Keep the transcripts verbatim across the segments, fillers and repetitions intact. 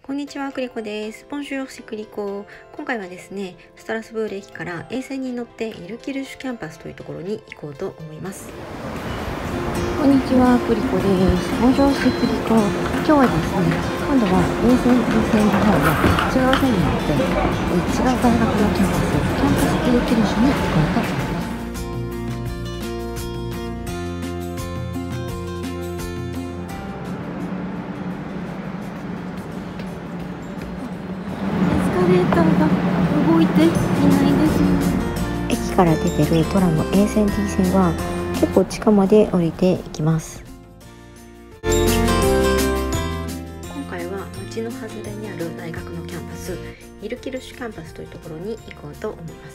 こんにちは、クリコです。ボンジュール、シクリコ。今回はですね、ストラスブール駅から沿線に乗ってイルキルシュキャンパスというところに行こうと思います。 こんにちは、クリコです。ボンジュール、シクリコ。今日はですね、今度は沿線、沿線の方の違う線に乗って、え違う大学のキャンパス、キャンパスイルキルシュに行こうと思います。エスカレーターが動いていないです。 駅から出てるトラム沿線 T 線は結構地下まで降りていきます。今回は町の外れにある大学のキャンパス、イルキルシュキャンパスというところに行こうと思います。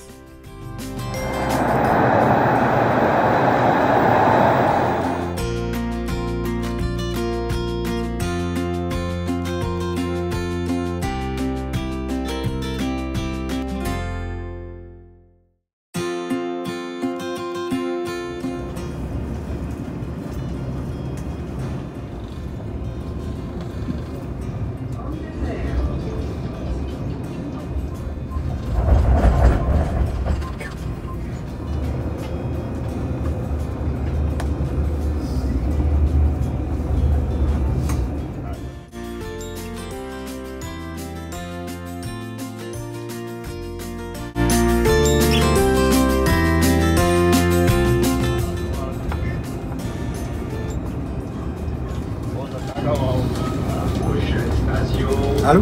Allô?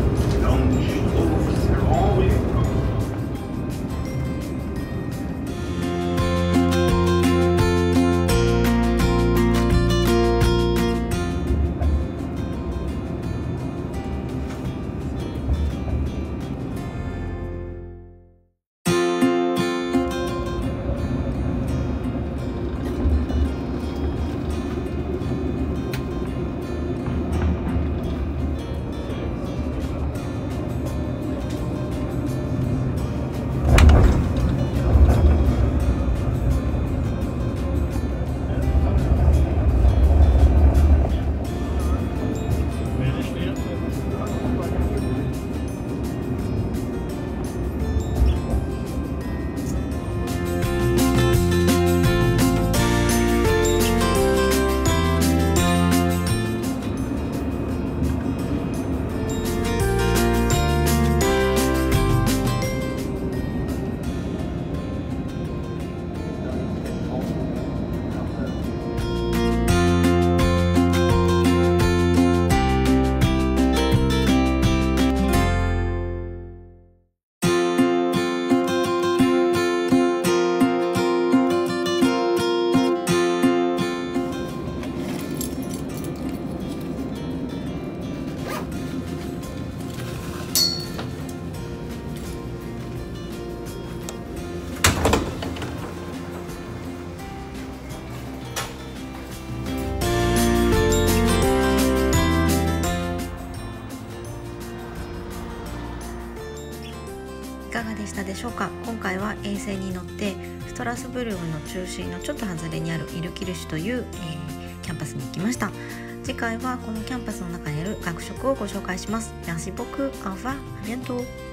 いかがでしたでしょうか。今回は沿線に乗ってストラスブルグの中心のちょっと外れにあるイルキルシュという、えー、キャンパスに行きました。次回はこのキャンパスの中にある学食をご紹介します。Merci beaucoup. Au revoir. À bientôt.